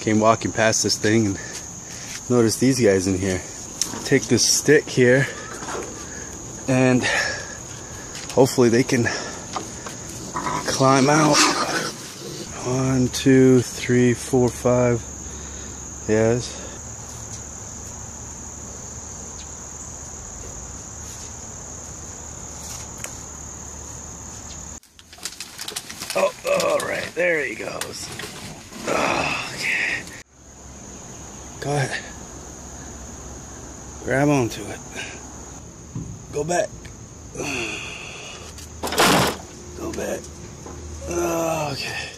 came walking past this thing and noticed these guys in here. Take this stick here and hopefully they can climb out. 1, 2, 3, 4, 5. Yes. Oh, all right, there he goes. Oh, okay. Go ahead. Grab onto it. Go back. Go back. Oh, okay.